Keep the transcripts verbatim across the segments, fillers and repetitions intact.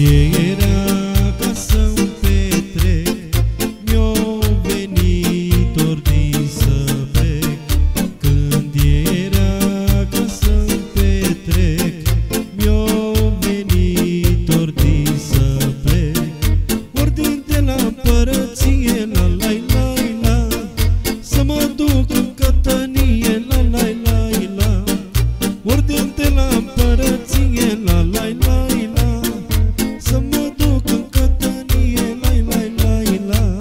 era ca să-mi petrec, mi-o venit ordin să plec. Când era ca să-mi petrec, mi-o venit ordin să plec. Ordin de la împărăție, la la la la, să mă duc în cătănie, la la la la. Ordin de la împărăție, la la la la, să mă duc în cătănie, la la la la.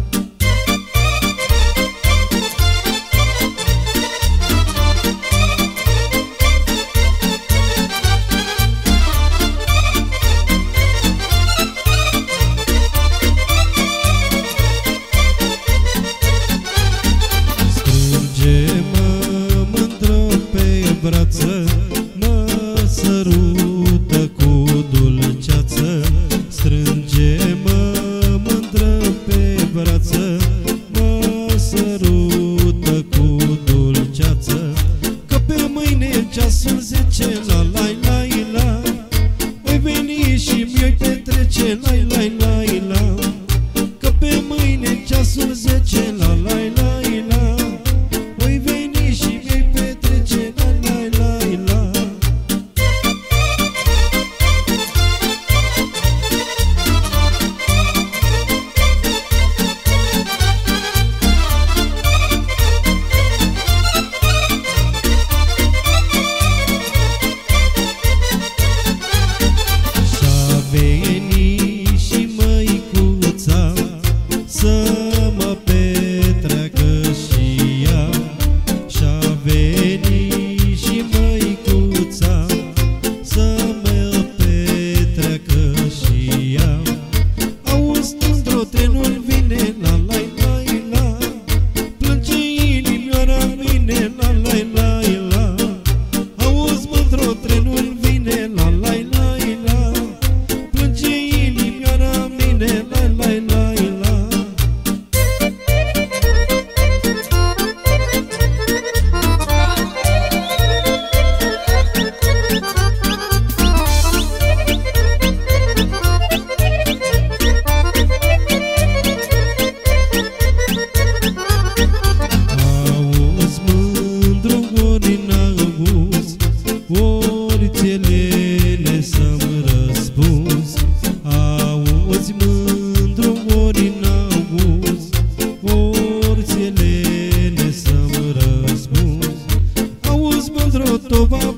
Strânge-mă, mândră, pe brață, mă sărută cu dulceață. Strânge-mă, mândră, pe brață, mă sărută cu dulceață. Că pe mâine ceasul zece, la la la la, voi veni și mi-oi petrece, la la la la. Că pe mâine ceasul zece, la la la la, voi veni și mi-oi petrece, la la la la. Și-a venit și măicuța să mă petreacă și ea. Și-a venit și măicuța să mă petreacă și ea. Auzi, mândro, trenul vine, la la la la, plânge inimioara mine, la la la la. Auzi, mândro, trenul vine, la la la la, plânge inimioara mine, la la la la. Auzi, mândru, ori n-auzi, ori ți-elene să-mi răspunzi. Auzi, mândru, ori n-auzi, ori ți-elene să-mi răspunzi. Auzi, mândru, tova